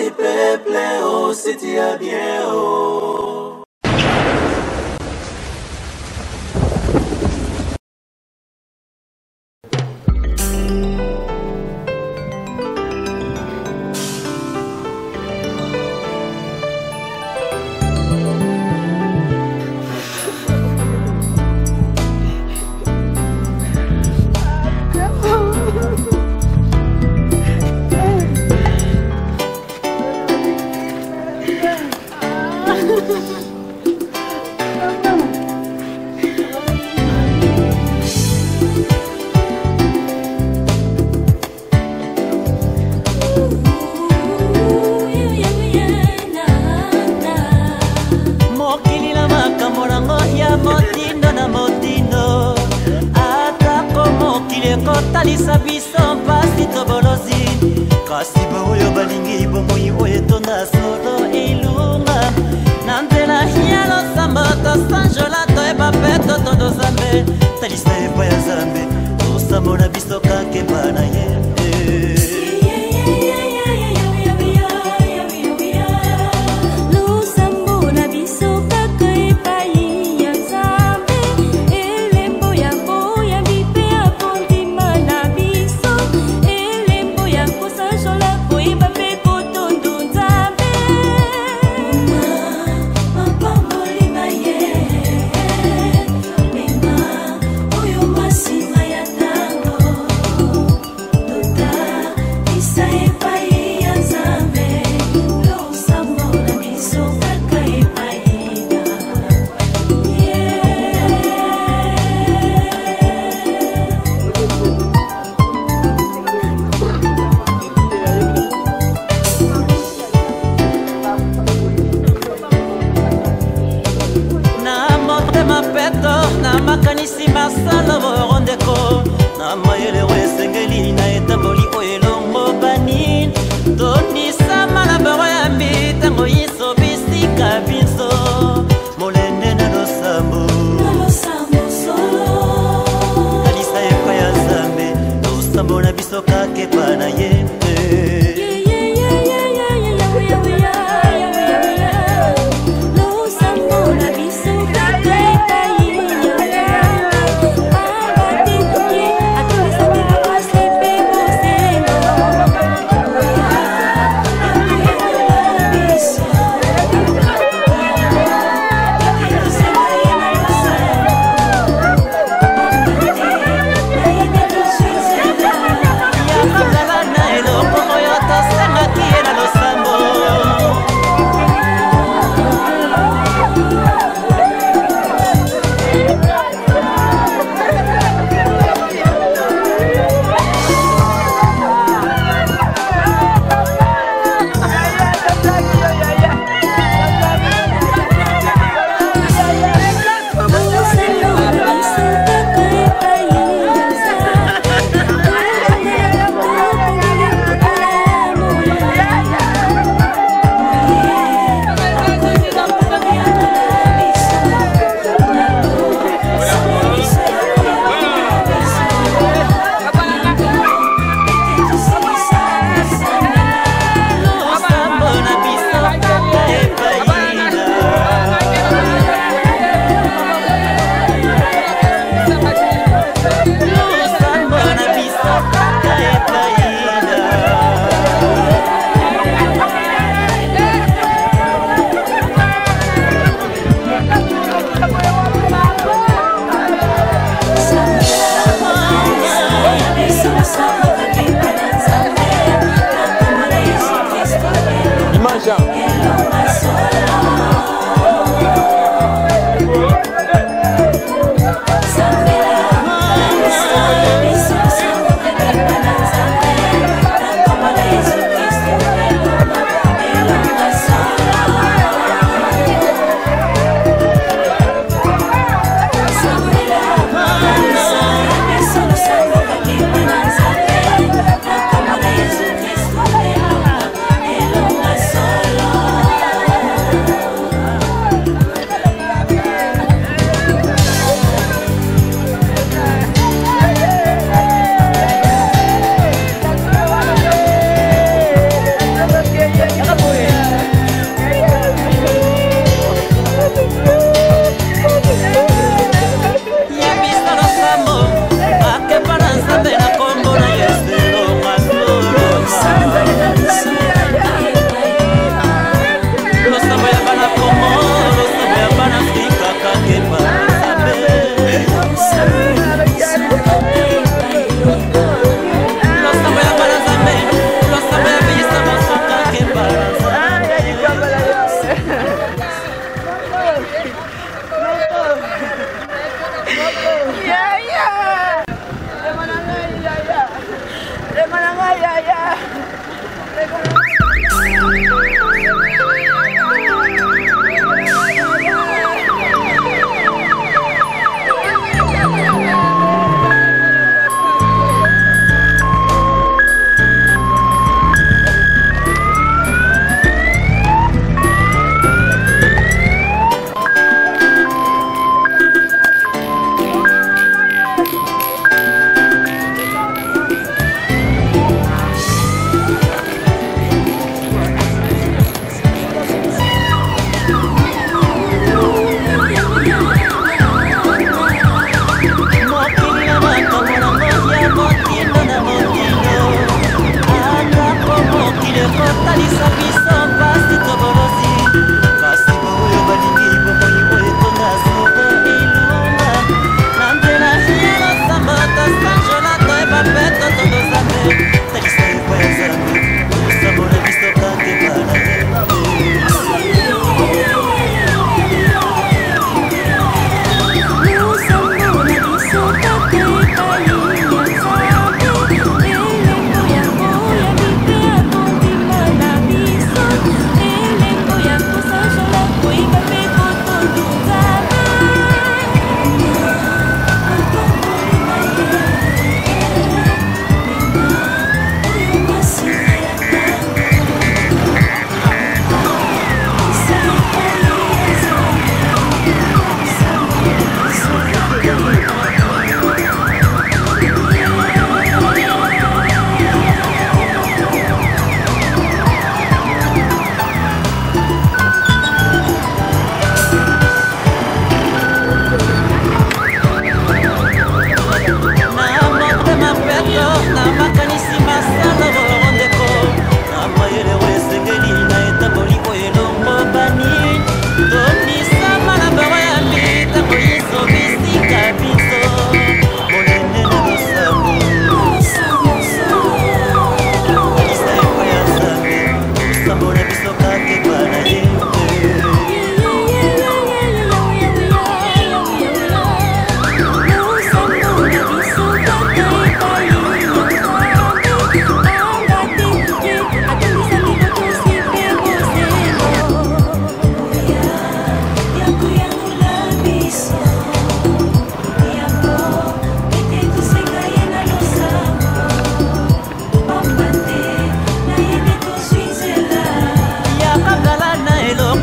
du peuple, oh, c'était bien, oh. kotalisa biso mpasi tobolozi kasi baoyo balingi bomoi oyo etonda solo ilunga na nzela ya losambo tosanjola toyeba mpe totondo zambe talisa epai ya zambe tosambola biso kakeba na ye makanisi masala borondeko na mayele wesengeli na etamboli oyo elongo banin tonisa malaboro ya mbitango yiso bisika biso molende na losambo talisa epai ya zambe losambo na biso kakepa na ye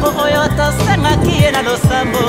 oyo tosengaki ye na losambo.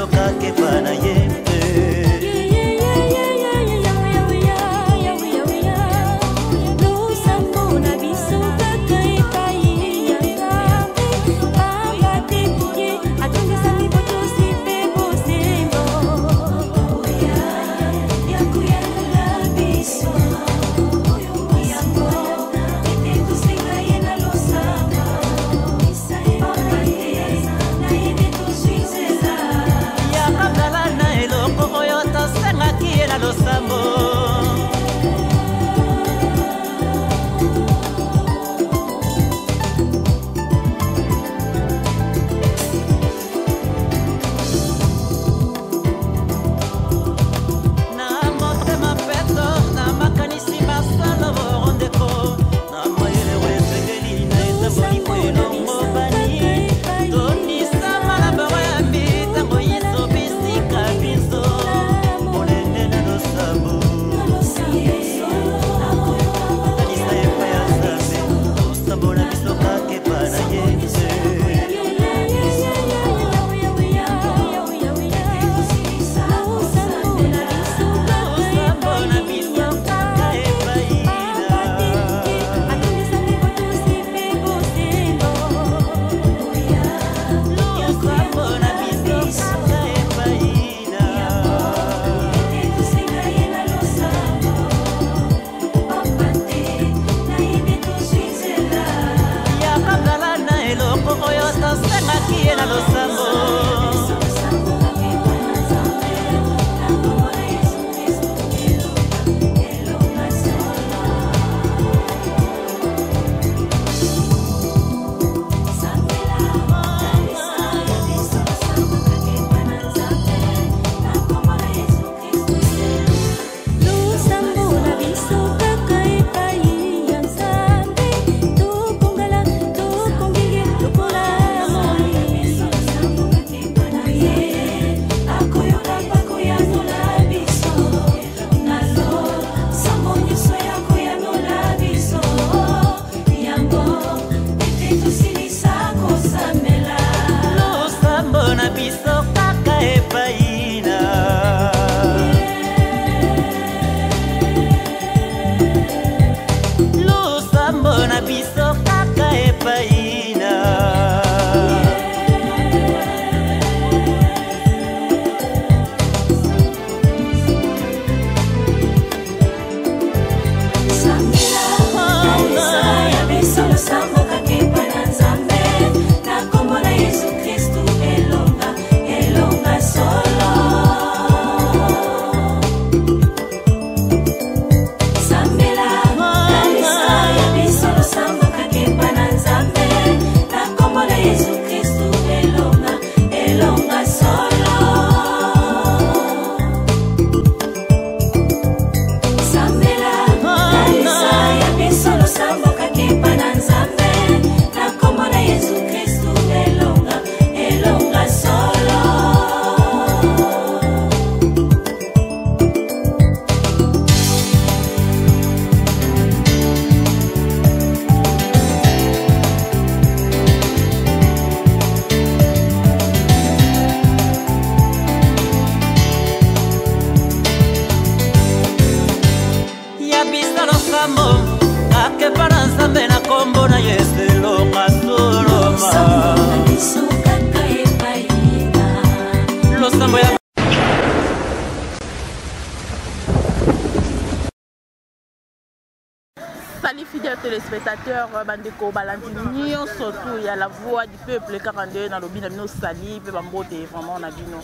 biso kakepa na ye. Salut fidèles téléspectateurs, bandeko balantini surtout il y a la voix du peuple 42 dans le bina no sali pe bambote vraiment na bino.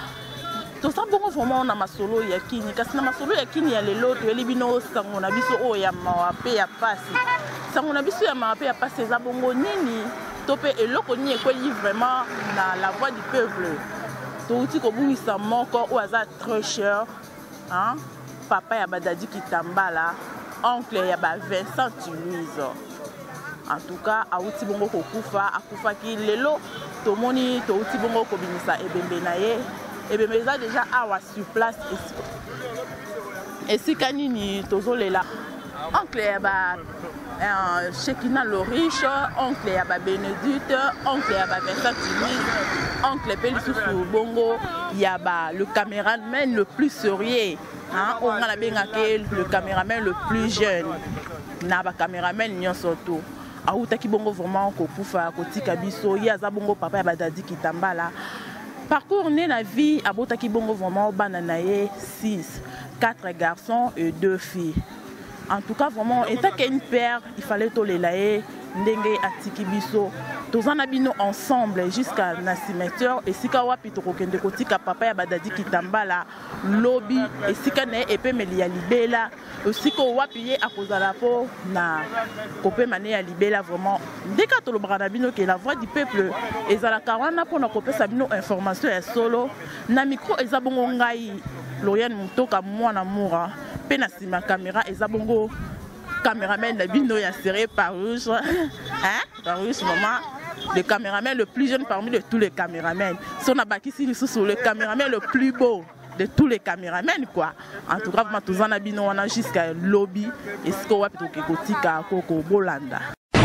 To sa bongo vraiment na masolo ya kini kasi na masolo ya kini ya lelo to eli bino sango na biso o ya mawape ya pasi. Sango na biso ya mawape ya pasi za bongo nini to pe eloko ni ekweli vraiment na la voix du peuple. To uti ko bungisa moko o aza très cher, hein? Papa ya badadi kitambala. Oncle ya ba Vincent Louise. En tout cas, auti bongo kokufa, akufa ki lelo tomoni to uti bongo ko binisa ebembe na ye. Ebembe za déjà awa sur place esika nini tozolela. Oncle ya ba Shekina Loriche, oncle Yaba Bénédicte, oncle Yaba Vincent Timis, oncle Pélissoufou Bongo, Yaba le caméraman le plus sérieux. On a le caméraman le plus jeune. Naba caméraman nyon surtout. Aoutaki Bongo vraiment Kokufa, Kotika Biso, Yaza Bongo Papa Yaba Dadi Kitambala. Parcours né la vie, Abotaki Bongo vraiment Bananaye 6, 4 garçons et 2 filles. En tout cas, vraiment, étant qu'une paire, il fallait tolélaer, ndenge atiki biso. Tous en abino ensemble jusqu'à la cimetière. Et si kawa pitoko kende kotika papa ya badadi kitambala lobby et si kane epe meli ya libela. Aussi ko wapiye à cause de la peau na kopé mané ya libela vraiment. Dès que le branabino qui est la voix du peuple, et za la kawana pour na kopé sabino information et solo. Na micro ezabongo ngai Loriane Mutoka mwana moura. Penasi ma caméra et zabongo caméraman de bino ya serré par Rouge. Hein? Par Rouge maman, le caméraman le plus jeune parmi de tous les caméramans. Son abaki si sous le caméraman le plus beau de tous les caméramans quoi. En tout cas, vraiment tous en abino on a jusqu'à lobby et ce qu'on va plutôt que kotika koko bolanda.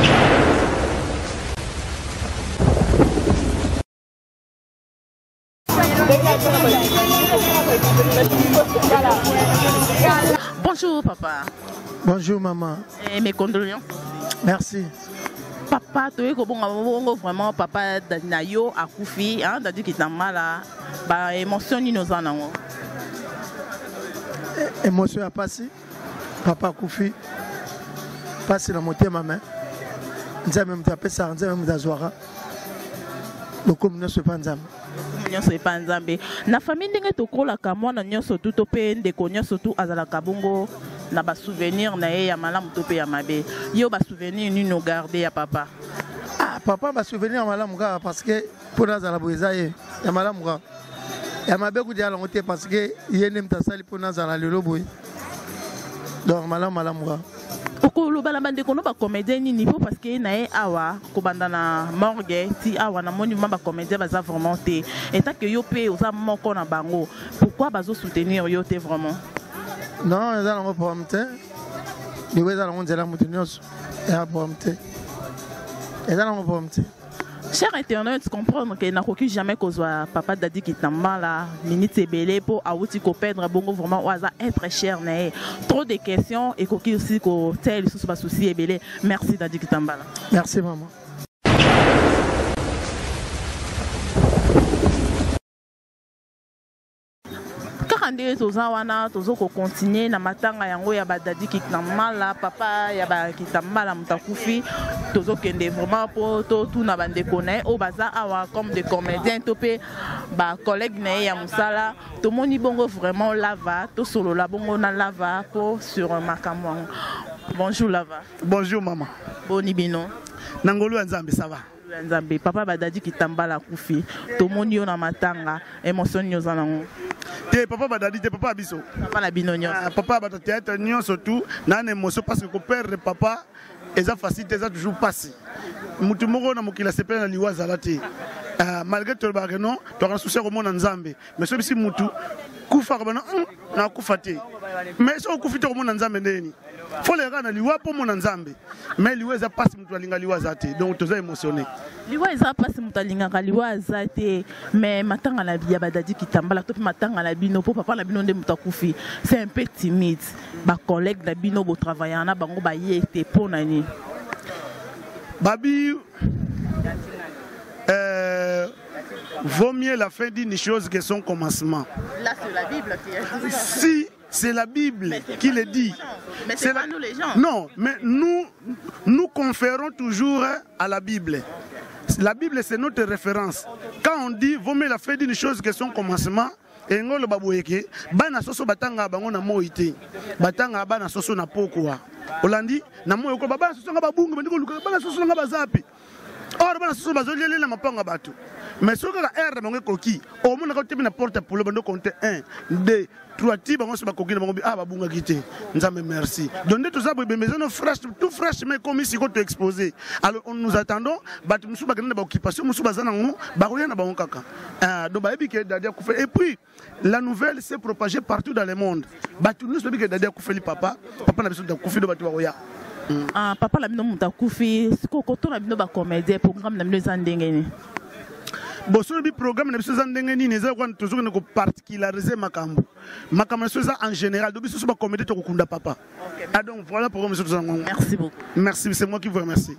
Bonjour papa. Bonjour maman. Et mes condoléances. Merci. Papa, tu es vraiment papa Nayo Akoufi, hein, Dadi Kitambala, bah émotion ni nos anango. Émotion a passé. Papa Akoufi, passé la montée ma main. Nous avons même tapé ça, nous avons même d'azouara. Le commun ne se pas nzambe. Nyonso epa nzambe na famille ndenge tokolaka mwana nyonso tu to pe ndeko nyonso tu azalaka bongo na ba souvenir na ye ya malamu to pe ya mabe yo ba souvenir ni no garder ya papa. Ah papa ba souvenir ya malamu ka parce que pour nazala boza ye ya malamu ka ya mabe ku dia longote parce que yene mtasali pour nazala lelo boy donc malamu ka okolo bala bande kono ba comédien ni niveau parce que na awa ko banda na morgue ti awa na monument ba comédien baza vraiment té et tant que yo pe oza moko na bango pourquoi bazo soutenir yo té vraiment non eza na problème té ni weza na nzela mutunyoso ya problème té eza na problème té. Cher internaute, comprendre que n'a aucun jamais cause papa Dadi Kitambala, minute belé pour awuti ko perdre bongo vraiment oza être cher né. Trop de questions et coquille aussi ko tel sous pas souci et belé. Merci Dadi Kitambala. Merci maman. Kande tozawana tozoko continuer na matanga yango ya badadi Kitambala papa ya ba Kitambala mutakufi tozokende vraiment pour tout na bande connaît au baza awa comme des comédiens topé ba collègue né ya musala to moni bongo vraiment lava to solo la bongo na lava pour sur makamwa. Bonjour lava. Bonjour maman. Boni bino. Nangolo nzambe ça va. Nzambe papa badadi Kitambala kufi to moni yo na matanga émotion nyoza nango. Te papa badadi te papa biso. Papa la bino nyoza. Papa bata théâtre nyon surtout na émotion parce que ko perdre papa eza facile eza toujours passé. Mutu moko na mokila sepela liwaza lati. Malgré tout le bague non, tu as souci au monde nzambe. Mais ce bisi mutu kufa bana na kufate. Mais so kufite au monde nzambe ndeni. Faut les gars na liwa pour mon nzambe. Mais liwaza passe mutu alinga liwaza te. Donc tu es émotionné. Liwaza passe mutu alinga liwaza te. Mais matanga la bia badadi Kitambala to matanga la bino pour papa la bino nde mutu akufi. C'est un peu timide. Ba collègue la bino bo travailler na bango ba yete pour nani. Babi vaut mieux la fin d'une chose que son commencement. Là c'est la Bible qui est. Si c'est la Bible qui le dit. Mais c'est pas nous les gens. Non, mais nous conférons toujours à la Bible. La Bible c'est notre référence. Quand on dit vaut mieux la fin d'une chose que son commencement, et ngolo baboyeke bana soso batanga bango na moité. Batanga bana soso na pokwa. Olandi na moyo ko bana soso nga babunga bandiko luka bana soso nga bazapi. Or bana soso bazolele na mapanga batu. Mais ce que la R bango koki, au monde ka tebi na porte pour le bando compter 1 2 3 ti bango so bakoki na bango bi babunga kité. Nzambe merci. Donc tout ça bébé maison fresh tout fraîche mais comme ici qu'on te exposé. Alors nous attendons batu musu bagana ba occupation musu bazana ngo bakoya na bango kaka. Donc ba ebike dadia ku fait et puis la nouvelle s'est propagée partout dans le monde. Batu nous so bike dadia ku fait papa na biso da ku fait do batu bakoya. papa la bino muta kufi koto na bino ba comédien programme na bino zandengeni bon sur le programme na biso zandengeni neza kwa toujours ne ko particulariser makambo na ça en général donc biso ba comédie to kunda papa ah donc voilà programme sur zango. Merci beaucoup. Merci, c'est moi qui vous remercie.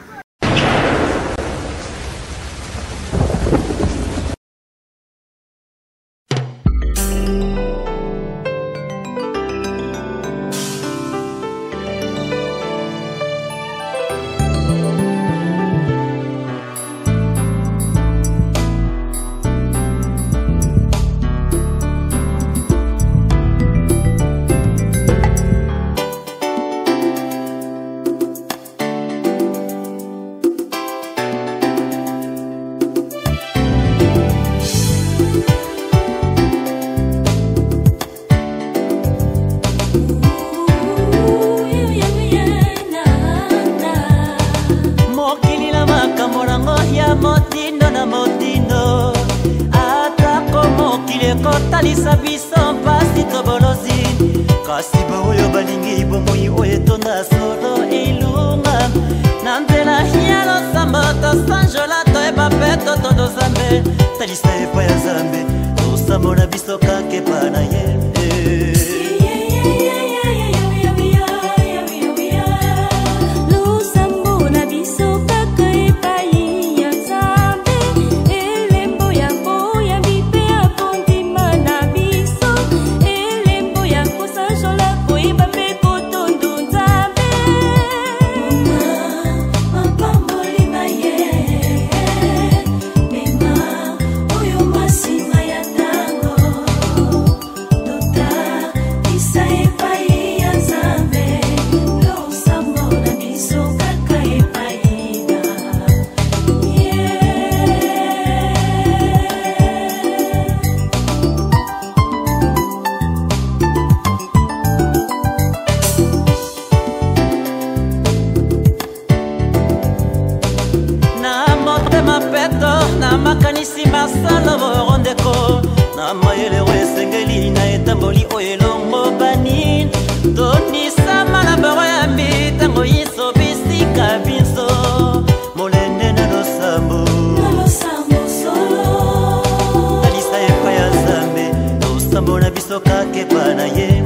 kotalisa biso mpasi tobolozi kasi baoyo balingi bomoi oyo etonda solo ilunga na nzela ya losambo tosanjola toyeba mpe totondo zambe talisa epai ya zambe tosambola biso kaka epai na ye. Makanisi masala borondeko na mayele wesengeli na etamboli oyelongo banin tonisa malaboro ya mbitango yiso bisika binso molende na losambo solo talisa epai ya zambe losambo na biso kake pa na ye.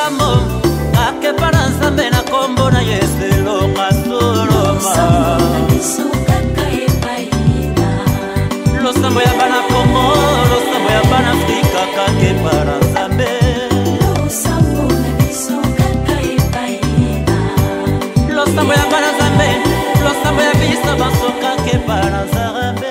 losambo kake para nzambe na kombo na yeselo masoloma losambo ya bana Kongo losambo ya bana Afrika kake para nzambe losambo ya bana nzambe losambo ya biso baso kake para nzambe.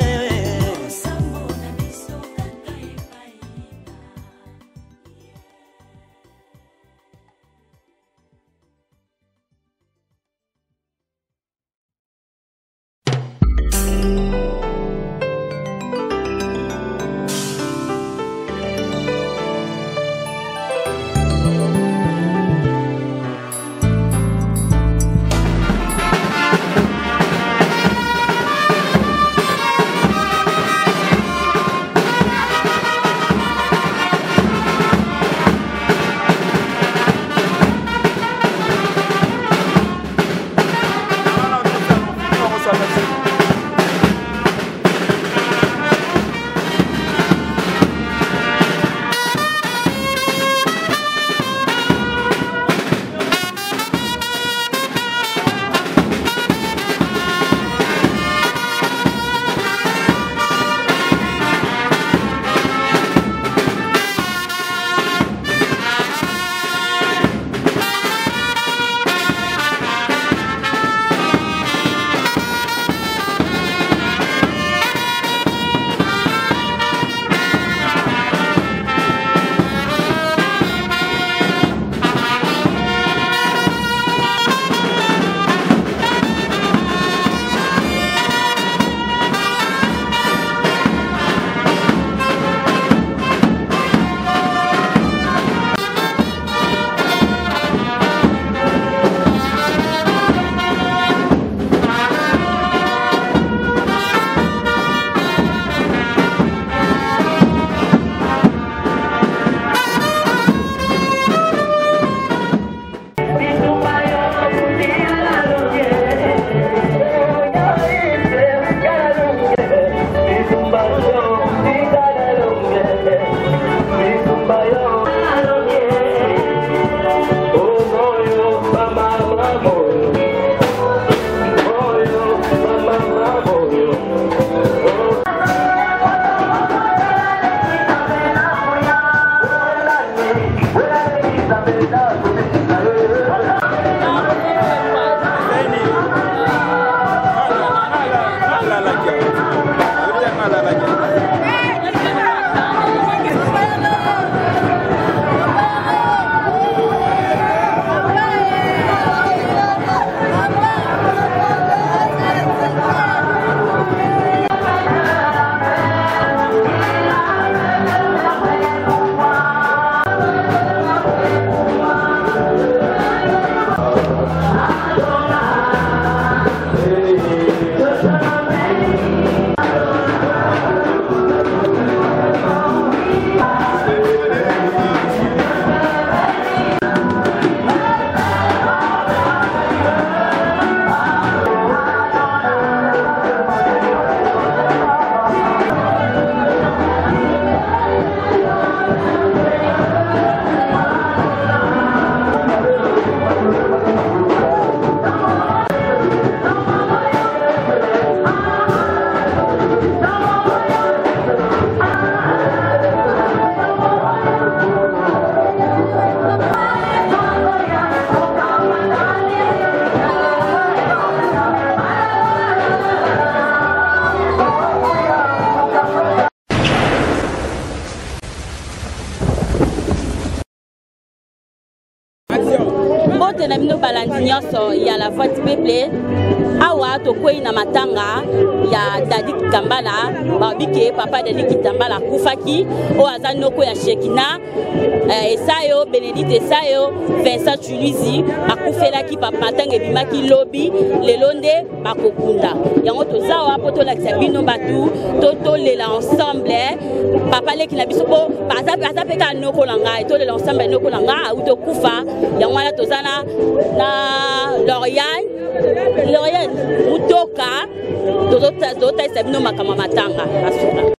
na bino balandi nyonso ya la voix du peuple awa tokwei na matanga ya Dadi Kitambala babike papa Dadi Kitambala kufaki o aza noko ya Shekina esayo Benedict esayo Vincent Chuluzi akufelaki papa matanga ebimaki lobi lelonde bakokunda yango tozawa poto lakisa bino batu toto lela ensemble papa leki na biso po baza peka noko langa to lela ensemble noko langa auto kufa yango ala tozana na Lorian Mutoka Dota Sabino Makama Matanga asura.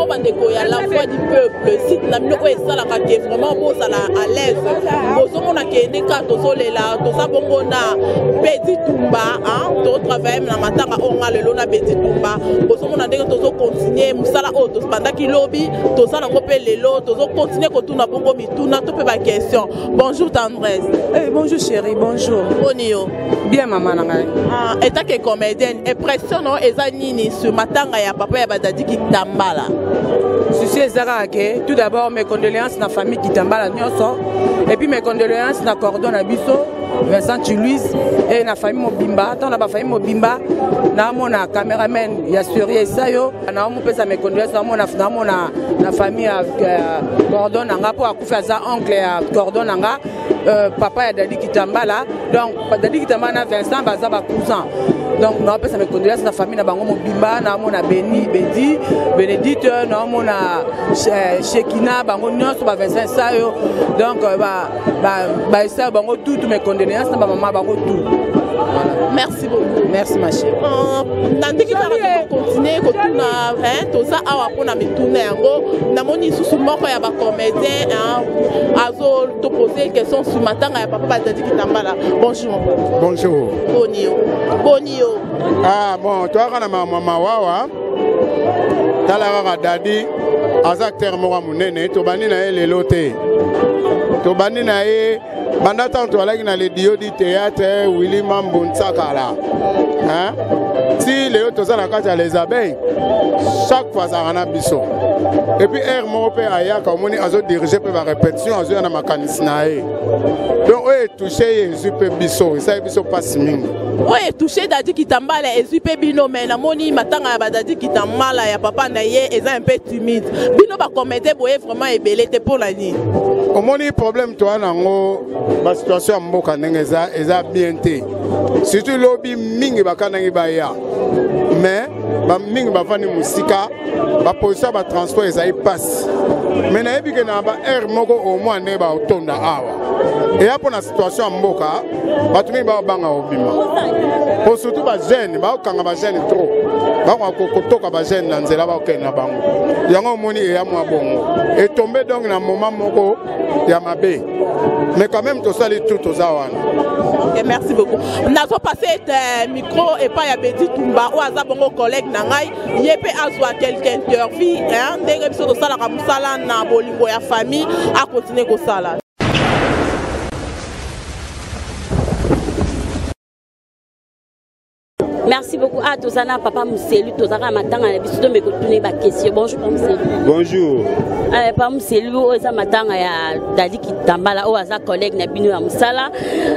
bon bandeko ya la voix du peuple site na bino oyo esalaka ke vraiment bozala à l'aise bozomona kende ka tozolela toza bongo na Bedi Tumba totravaille na matanga onga lelo na Bedi Tumba bozomona ndenge tozokontinue mosala oyo topandaki lobi tozala ngo mpe lelo tozokontinue kotuna bongo mituna to mpe baquestion. Bonjour Tendresse. Bonjour chérie, bonjour. Boni yo. Bien maman nangai. Etake comédienne, impression non eza nini sur matanga ya papa ya Badadi Kitambala? Ceci ezaka ke tout d'abord mes condoléances na famille Kitambala nyonso et puis mes condoléances na cordon na biso Vincent Louise et na famille Mobimba. Tant na ba famille Mobimba na mona cameraman ya Suri Sayo na mo pesa mes condoléances na mona na famille cordon nanga po akufa za oncle ya cordon nanga papa ya Dadi Kitambala. Donc Dadi Kitambala na Vincent baza ba cousin. Donc na pesa mes condoléances na famille na bango Mobimba na mona Bedi Bénédicte na mona Shekina bango nyonso ba Vincent Sayo. Donc ba esa bango tout mes condoléances na ba maman bango tout. Voilà. Merci beaucoup. Merci ma chérie. Nandiki kaka continuer kotuna toza awa pona mituna yango namoni susu moko ya ba comédien azo te poser question sur matanga ya papa Badadi Kitambala. Bonjour. Bonjour. Bonio. Ah bon, toi kana mama wawa tala kaka Dadi aza acteur moko munene tobandi na ye lelo te tobandi na ye banda tanto alaki na le dio di théâtre Willy Mambo Ntsakala si lelo toza na kati ya les abeilles chaque fois ça rana biso et puis air moko pe ayaka omoni azo diriger pe ba répétition azo na makanisi na ye donc oyo touché Yesu pe biso ça biso passe mingi oyo touché Dadi Kitambala Yesu pe bino mais namoni matanga ya Badadi Kitambala ya papa na ye eza un peu timide bino ba comédie boye vraiment ebele te pour la nuit omoni problème toi nango ba situation mboka ndenge eza bien te surtout lobi mingi bakanangi baya mais ba mingi bafani musika ba position ba transport ezai passe mais na yebi ke na ba air moko au moins ne ba otonda awa et après na situation mboka batumi ba banga obima pour surtout ba jeune ba okanga ba jeune trop ba ko kotoka ba jeune na nzela ba okena bango yango omoni e ya mwa bongo et tomber donc na moment moko ya mabe mais quand même to sali tout aux awana. Ok, merci beaucoup. Nous avons passé le micro et pas à Bedi Tumba ou à Zabongo collègue Nangai. Yépe azwa quelqu'un interview. Dès que nous sommes à Moussala, na bolingo ya famille à continuer comme ça là. Merci beaucoup à Tozana, papa Mousselu, Tozana Matanga, et puis me continuer ma question. Bonjour, papa Mousselu. Bonjour. Papa Mousselu, Oza Matanga, ya Dadi Kitambala, Oza collègue Nabino à Moussala.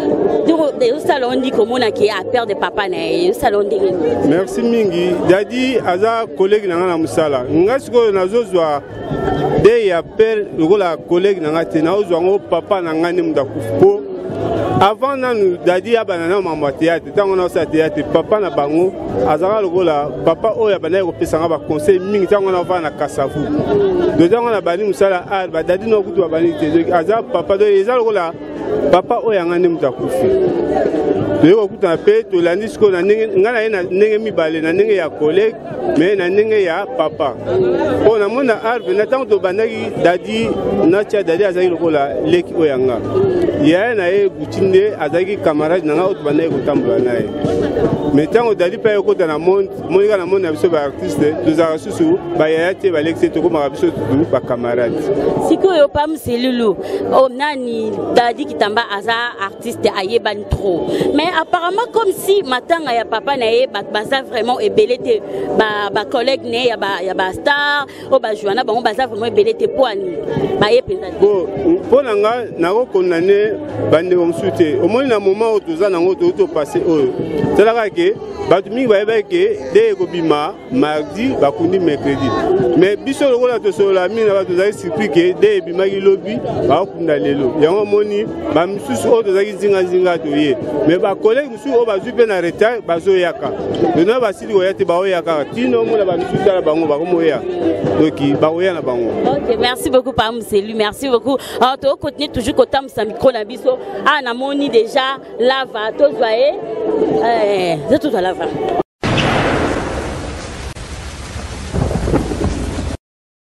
Le salon dit comment on a qui a peur de papa, le salon dit. Merci Mingi. Dadi, Aza collègue Nanga Moussala. Ngasko Nazozwa, dès y a peur, le collègue Nanga Tena, Ozwango, papa Nanga Nimdakoufpo. Avant nous Dadi ya banana mama théâtre tant on a sa théâtre papa na bango azara lokola papa oya bana ko pesanga ba conseil mingi tant on a va na Kasavu dedans on a bani musala ba Dadi no kutu bani te azara papa do eza lokola papa oya ngane mutakufi to kuta pe to landisco na ngana ina ndenge mibale na ndenge ya collègue mais na ndenge ya papa on mona arbe na tant to banaki Dadi na tia Dadi azali lokola leki oyanga ya na e butinde azaki camarade nanga autre banaye kotambola naye mais tant Dadi pa yoko na monde monika na monde na biso ba artiste tozara susu ba yaya te ba lexé to koma biso tu ba camarade sikoyo pam selulu o nani Dadi Kitamba aza artiste ayebani trop mais apparemment comme si matanga ya papa naye baza vraiment ebelete ba collègue ne ya ba star o ba joana bango baza vraiment ebelete poani ba yepenza bon nanga nako condamner bande omsute au moins na moment où toza nango to passer oyo tala ke batu mingi ba ke de ko bima mardi ba kundi mercredi mais biso lokola to so la mina ba to za surpris ke de bima ki lobi ba kunda lelo yango moni ba misusu o to za ki zinga to ye mais ba collègue musu o ba zupe na retard ba zo yaka dona ba sili o yate ba o yaka tino mo la ba misusu la bango ba ko moya donc ba o ya na bango. OK, merci beaucoup par Mousselu, merci beaucoup. Alors to continuer toujours kotam sa micro na biso. Ah na moni déjà lava to zoye c'est tout à lava.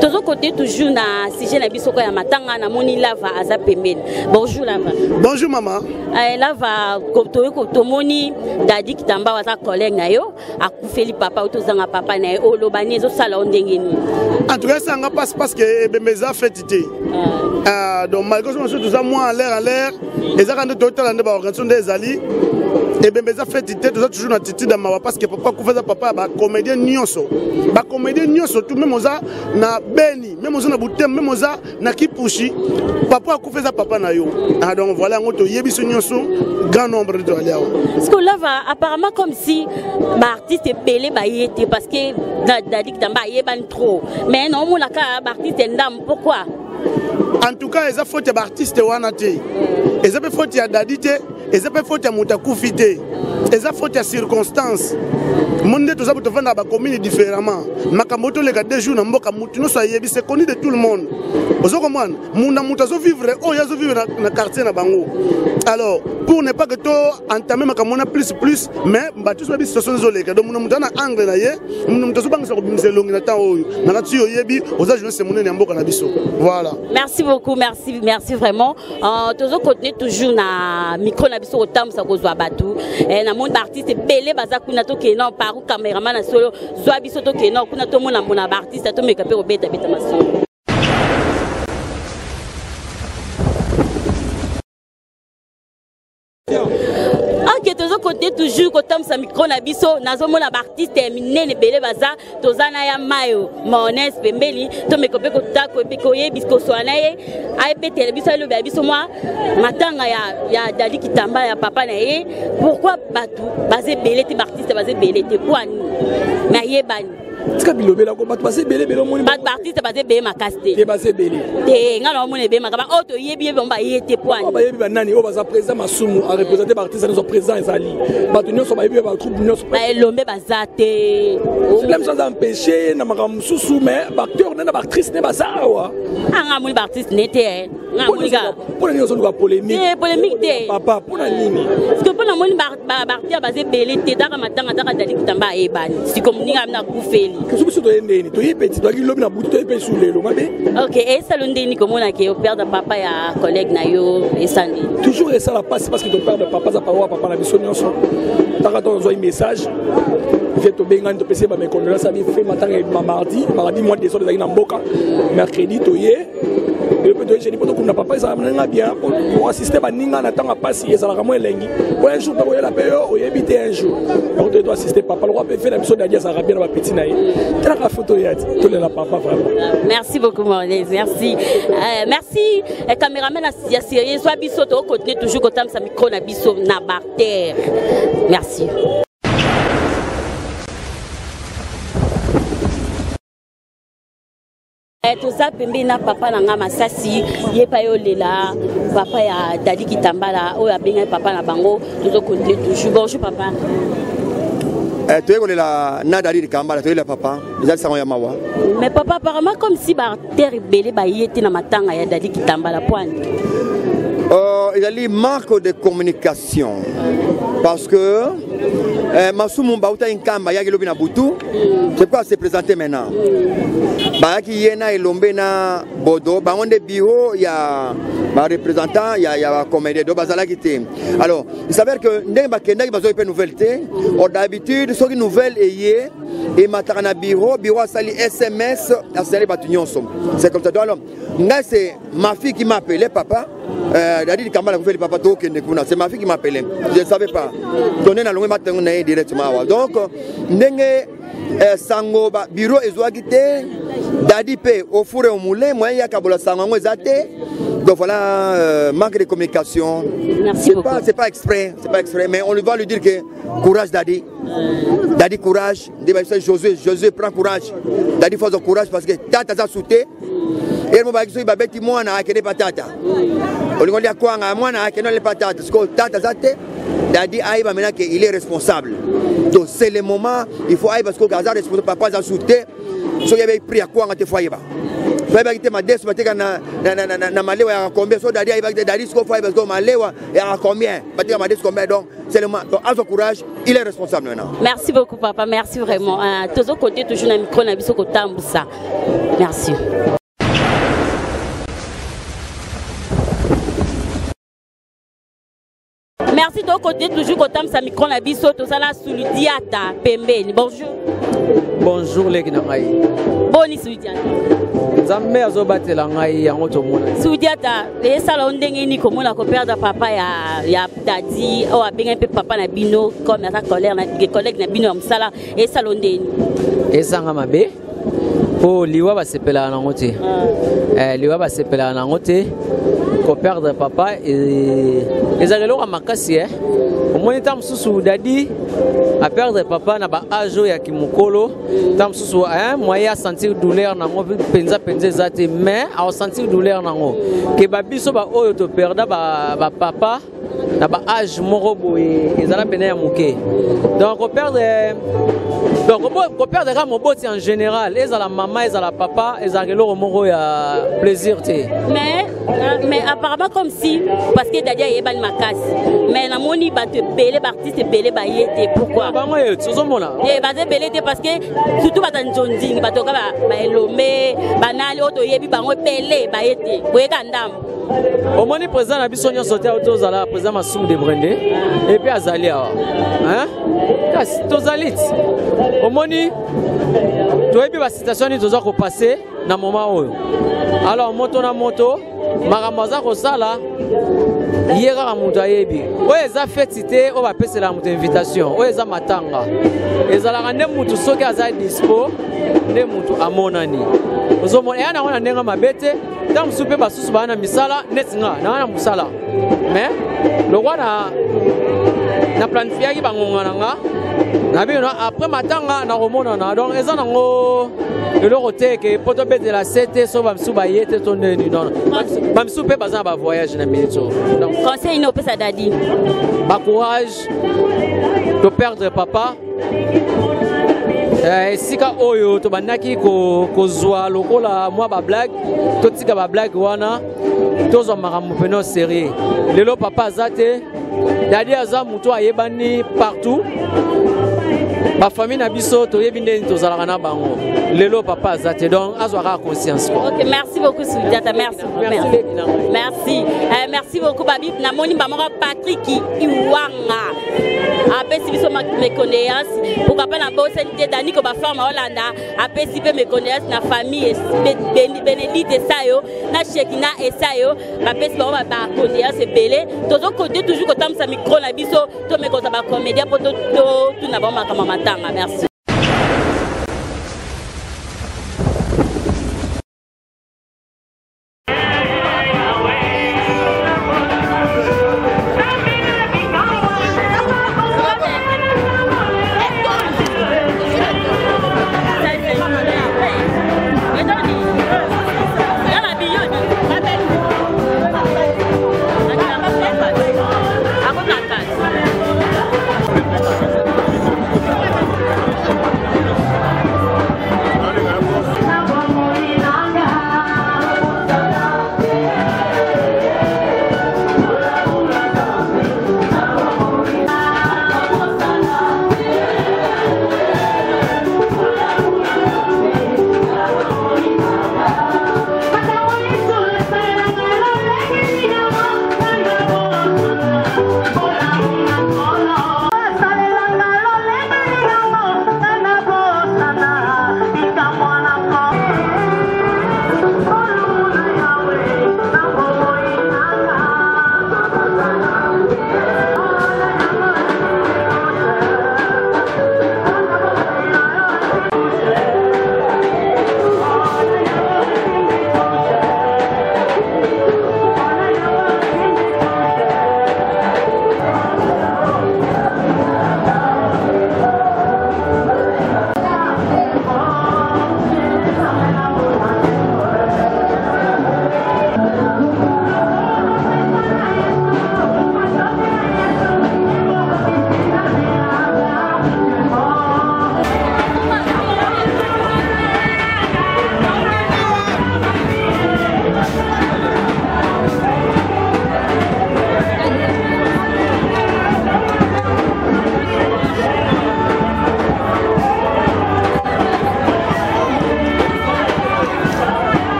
Tous aux côtés toujours na sujet na biso ko ya matanga na moni lava aza pembeni. Bonjour lava. Bonjour maman. Lava ko moni dadi kitamba waza collègue na yo akufeli papa otozanga papa na yo olobani zo sala ondengeni. En tout cas ça nga passe parce que bembeza fêtité. Donc malgré tout tout ça moi en l'air et ça quand de total ba organisation des ali et bembeza fêtité tout ça toujours na titi da mawa parce que papa kufeza papa ba comédien nyonso. Ba comédien nyonso tout même oza na beni même oza na butem même oza na kipushi papa akufeza papa na yo. Donc voilà ngoto yebiso nyonso grand nombre de ali. Parce que là va apparemment comme si l'artiste est belé ba yete parce que dadi kitamba yeban trop mais non mon la ka artiste ndam pourquoi? En tout cas, ils ont fait des artistes wanate. Ils ont fait des dadite. Ils ont fait des mutakufite. Ils ont fait des circonstances. Monde tout ça pour te faire dans commune différemment. Makamoto les gars 2 jours na mboka mutu no soyebi c'est connu de tout le monde. Ozo comprendre. Munda mutazo vivre oh yazo vivre na quartier na bango. Alors pour ne pas que to entamer makamona plus mais mbatu so bi situation zolé donc munda mutana angle na ye munda mutazo bangisa ko bimisa longi na temps oyo. Na kati yo yebi oza jeune c'est monene mboka na biso. Voilà. Merci beaucoup, merci vraiment. Tous continuer toujours na micro na biso otam sa kozwa batu. Na monde artiste belé baza kuna to ke non paru cameraman na solo zwa biso to ke non kuna to mona mona artiste to meka pe obeta beta maso. Ok, tous côté toujours comme ça micro na biso nazo mona artiste minene belé baza tozana ya mayo mones pembeli to mekope ko tako pe ko ye bisko soana ye ai pe télévision le biso moi matanga ya dadi kitamba ya papa na ye pourquoi batu basé belé te artiste basé belé te quoi na ye bani tika bilobela ko batu basé belé moni bat artiste basé belé makaste te basé belé te ngalo moni be makaba auto yebi bomba yete point ba yebi banani o baza président masumu a représenter artiste nous président ezali batu nyonso ba yebi ba troupe nyonso ba elombe bazate même sans empêcher na makam susu mais ba acteur na ba actrice ne bazawa anga moni ba artiste nete nga moni ga pour les gens de polémique polémique te papa pour la nini parce que pour na moni ba artiste basé belé te daka matanga daka dali kitamba e bani si comme ninga na kufeli que ce que tu es to petit to lobi na butu to pe sous le mabe OK et salonde ni comme on a que au père de papa ya collègue na yo et sandi toujours et ça la passe parce que ton père de papa za papa na biso nyonso taka to un message fait to benga to pese ba me condoléances ça fait matanga mardi mois de décembre na mboka mercredi to ye et peut être je dis pour que na papa ça m'a bien pour assister ba ninga na tanga passer ça la mo elengi pour un jour pour la payer o yebite un jour donc tu dois assister papa le roi peut faire la mission d'adia ça bien ba petit na ye la photo ya to la papa vraiment merci beaucoup Morlaise merci merci caméraman ya série soit biso to continuer toujours comme ça micro na biso na barter merci. Tout ça pembe na papa na nga masasi ye pa yo lela papa ya dadi kitambala o ya benga papa na bango toujours continuer toujours bonjour papa tu es la na dadi kitambala tu es le papa déjà ça ya mawa mais papa apparemment comme si ba terre belé ba yete na matanga ya dadi kitambala point il y a des marques de communication parce que Masumu Mbauta Inkamba Yagi Lobina Boutou, c'est quoi se présenter maintenant? Baki Yena et Lombena Bodo, Baron de Biro, il y a un représentant, il y a un comédien de Bazala qui était. Alors, il s'avère que Ndemba Bazo est une nouvelle. D'habitude, ce qui nouvelle est et Matarana Biro a sali SMS à Sali Batunion. C'est comme ça. Alors, c'est ma fille qui m'a appelé, papa. Dadi Kambala vous fait le papa c'est ma fille qui m'a appelé. Je ne savais pas. Donner la longue matin directement. Donc, Nenge Sango bureau ezouagité Dadi P au four et au moulin, moi il y a Kabola Sango Zate. Donc voilà, manque de communication. C'est pas exprès, mais on va lui dire que courage Dadi. Dadi courage. Josué prend courage. Dadi faut courage parce que Tata a sauté. Et mon bagage il va bêter moi na akene patata. On a quoi à moi na akene les patates parce que Tata Zate Dadi aïba maintenant qu'il est responsable. Donc c'est le moment, il faut aïba parce que Gaza responsable papa a sauté. So il avait pris à quoi on te foyer ba. Faites ma dès na malewa ya combien so dadi avec dadi ce qu'on fait parce que malewa ya combien batika ma dès combien donc c'est le à son courage il est responsable maintenant. Merci beaucoup papa, merci vraiment. Tous aux côtés toujours na micro na biso ko tambusa. Merci. Merci de côté toujours ko tambusa micro na biso to sala Sulidiata pembeni. Bonjour. Bonjour les Gnangai. Boni Sulidiata. Zambe azobatela ngai yango tomona. Sulidiata, les salons ndenge ni komona ko perdre papa ya dadi o abenga pe papa na bino comme na colère na collègue na bino msala et salon ndeni. Esanga mabe. Po liwa basepela na ngote. Liwa basepela na ngote ko perdre papa et ezalelo ka makasi au moins tam susu dadi a perdre papa na ba ajo ya kimukolo tam susu moyen sentir douleur nango penza zate mais a sentir douleur nango ke ba biso ba oyo to perda ba papa na ba âge moko boye ezala pena ya moke donc ko perdre ka moboti en général ezala mama ezala papa ezalelo moko ya plaisir te mais apparemment comme si parce que Dadia yebani makasi mais na moni ba te belé ba artiste belé ba yete pourquoi ba ngoye tozomona ba te belé te parce que surtout ba tanjonding ba toka ba elomé banali oto yebi bango belé ba yete boyeka ndam au moins président na biso nyonso te tozala président Masumu de Brende et puis azali awa kasi tozalit au moins toyebi ba situation ni toza ko passer na moment oyo alors moto na moto makambaza ko sala yera ka mutu ayebi oyo eza feti te oyo bapesela mutu invitation oyo eza matanga ezalaka nde mutu soki aza dispo nde mutu amonani ozomona eya nango na ndenge mabe te ntango mosusu mpe basusu baa na misala neti nga nanga na mosala mais lokwa na planifiaki bangonga na nga na bino après matanga na komonana donc eza nango eloko te ke po tobetela se te so bamisu baye te to ndeni non bamisu mpe baza na bavoyage na minute so conseil ino opesa dadi bacourage to perdre papa esika oyo tobandaki kozwa lokola mwa bablague totika bablague wana tozwa makambo mpena serie lelo papa aza te dadi aza moto ayebani partout bafamille na biso toyebi ndeni tozalaka na bango lelo papa aza te donc azwaka conscience. Ok, merci beaucoup Sulidiata, merci beaucoup babi na moni bamoko Patrick Iwanga apesi biso méconnaissance pourquoi pas na bosalité dani ko ba femme Hollanda apesi pe méconnaissance na famille Benedict Esayo na Shekina Esayo apesi ba connaissance belé tozo côté toujours ko tamsa micro na biso to me ko ba comédien pour tout na ba makama matanga. Merci.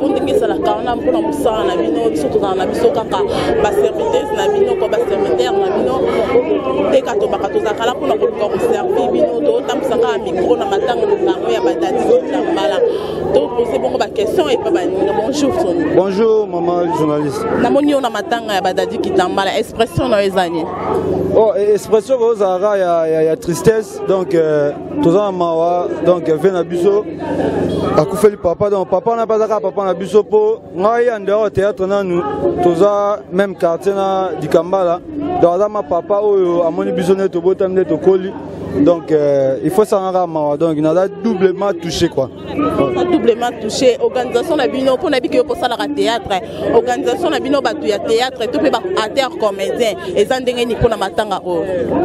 mpo ndenge esalaka wana mpona mosala na bino biso tozala na biso kaka baservitrice na bino ko baservitere na bino teka tobaka tozalaka la mpona koluka koservi bino totambwisa kaka mikro na matanga bango ya badadi kitambala topose bongo baquestion epa baninga. Bonjour Soni. Bonjour maman journaliste. Namoni yo na matanga ya badadi kitambala expression na ezani. Oh, expression ozalaka ya tristesse donc toza mawa donc vient na biso akufeli papa donc papa na bazaka papa na biso po ngai en dehors théâtre nanu toza même quartier na dikambala donc aza ma papa oyo amoni biso ne tobotam ne tokoli donc il faut s'en mawa donc il a doublement touché quoi. Doublement touché organisation na bino pour na biki ko sala théâtre organisation na bino batu ya théâtre to pe ba acteur comédien ezandenge ni pona matanga o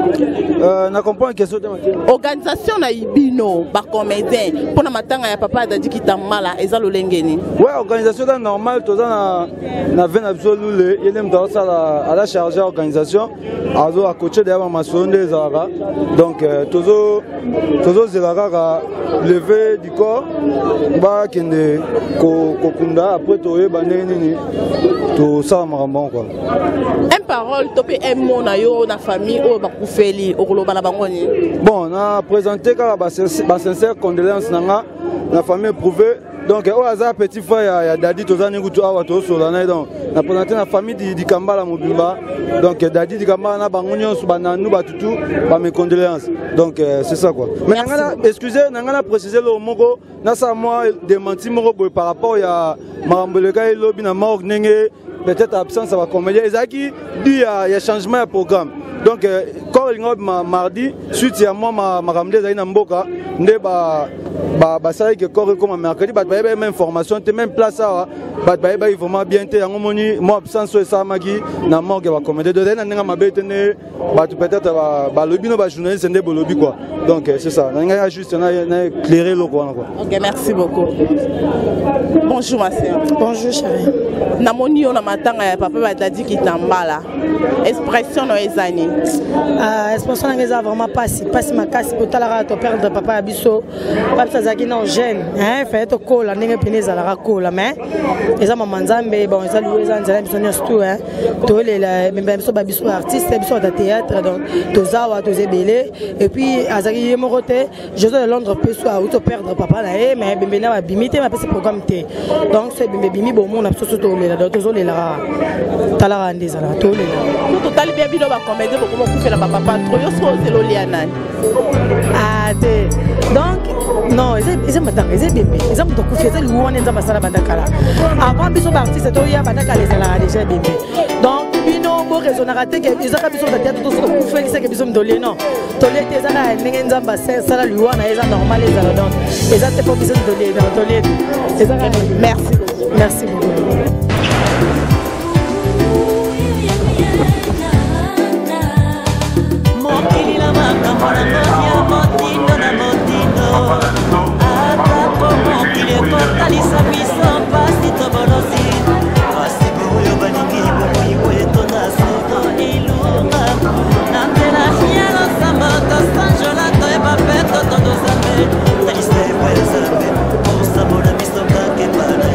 na comprendre question de organisation na ibino ba comédien pona matanga ya papa dadi kitambala ezalo lengeni. Ouais, organisation est normale toza na vena absolue il aime dans ça à la chargée organisation azo à côté de ma sonde ezara donc tozo zelaka lever du corps ba kende ko kunda après toye baneni to ça maramon quoi. Un parole topé un mot na yo na famille o ba kufeli o koloba na bangoni. Bon, na présenter ka ba sincère condoléances nanga la famille éprouvée. Donc au hasard petit frère ya Dadi tozani kutu awa to solana donc na présenter la famille di Kambala Mobimba. Donc Dadi di Kambala na bangonyo su bananu batutu ba mes condoléances. Donc c'est ça quoi. Mais nangana excusez nangana préciser le moko na sa moi démenti moko par rapport ya marambeleka lobi na mort nenge peut-être absence va comédien ezaki dit ya changement de programme. Donc quand il mardi suite à moi ma ramde za ina mboka nde ba ça que corps comme mercredi ba même information te même place ça ba vraiment bien te yango moni moi absence so ça magi na morgue va comédien de na nga mabete ne ba peut-être ba lobby no ba journaliste nde bolobi quoi. Donc c'est ça nga juste na éclairer le quoi. OK, merci beaucoup. Bonjour ma sœur. Bonjour chérie. Namoni yo na matanga ya papa badadi kitambala. Expression no ezani. Expression ngeza vraiment passe makasi potala to perdre papa abiso. Papa zaki non jeune, hein, fait to kola ndenge peneza la kola mais eza mama nzambe bon eza loué eza nzela biso nyonso hein. To lela même biso babiso artiste biso de théâtre donc tozawa tozebele et puis azaki yemorote José de Londres peso a to perdre papa là mais bembena ba bimité ma pese programme té. Donc c'est bembe bimi bon mon absolu to lela donc tozolela tala ndeza la to lela. Total bien bino ba comédie beaucoup beaucoup fait la papa trop yo so c'est l'oliana. Ah té. Donc non, ils aiment tant, ils aiment bébé. Ils aiment beaucoup faire le ouane dans ma salle bandakala. Avant biso artiste to ya bandakala les ala déjà bébé. Donc bino bo raison raté que ils ont biso de tête tout ce que vous faites c'est que biso ndolé non. Tolé te zala ndenge nzamba sala luana eza normal les ala donc. Ils ont pas biso ndolé dans tolé. Merci. Merci beaucoup. Talisa biso pasi tobolosi kasi boyo balingi bomoyi etona soto ilunga nantela hielo samota sanjola toyeba mpe totondo zambe talisa epoya zambe osabola biso kake bana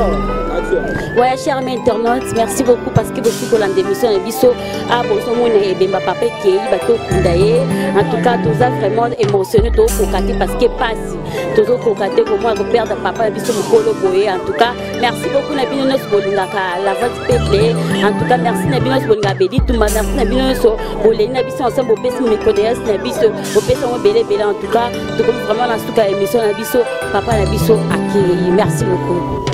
Ouais, chers internautes, merci beaucoup parce que vous avez une émission de Bisso. Ah, bon, ça, mon bemba papa qui est bateau. En tout cas, tous vraiment émotionné, tous cocatés parce que passe. Tous cocatés pour moi, père de papa Bisso Mukolo Boye. En tout cas, merci beaucoup, Nabinos Bolingaka, la voix du peuple. En tout cas, merci Nabinos Bolinga Bedi, tout le monde, Nabinos Bolingaka, Nabiso ensemble, au PC Mikodeas, Nabiso, au PC Bélé Bélé. En tout cas, tout comme vraiment la souka émission Nabiso, papa Nabiso, à qui merci beaucoup.